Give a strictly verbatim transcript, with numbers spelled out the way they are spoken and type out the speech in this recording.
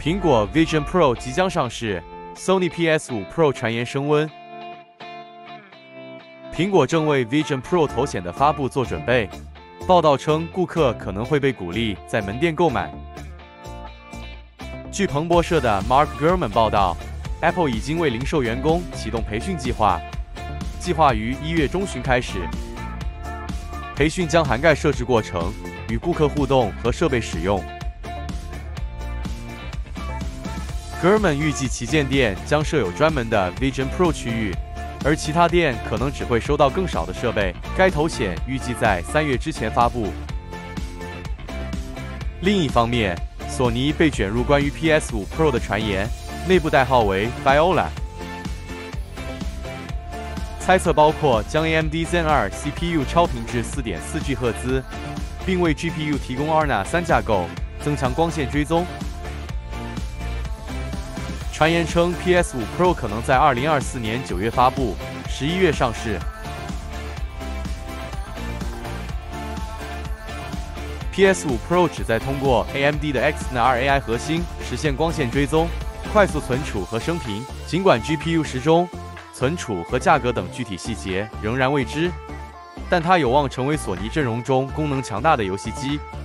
苹果 Vision Pro 即将上市 ，Sony P S 五 Pro 传言升温。苹果正为 Vision Pro 头显的发布做准备。报道称，顾客可能会被鼓励在门店购买。据彭博社的 Mark Gurman 报道 ，Apple 已经为零售员工启动培训计划，计划于一月中旬开始。培训将涵盖设置过程、与顾客互动和设备使用。Gurman 预计旗舰店将设有专门的 Vision Pro 区域。而其他店可能只会收到更少的设备。该头显预计在三月之前发布。另一方面，索尼被卷入关于 P S 五 Pro 的传言，内部代号为 Viola， 猜测包括将 A M D Zen 二 C P U 超频至 四点四 G 赫兹，并为 G P U 提供 A R N A 三架构，增强光线追踪。传言称 ，P S 五 Pro 可能在二零二四年九月发布，十一月上市。P S 五 Pro 旨在通过 A M D 的 Exynos 二 A I 核心实现光线追踪、快速存储和升频。尽管 G P U 时钟、存储和价格等具体细节仍然未知，但它有望成为索尼阵容中功能强大的游戏机。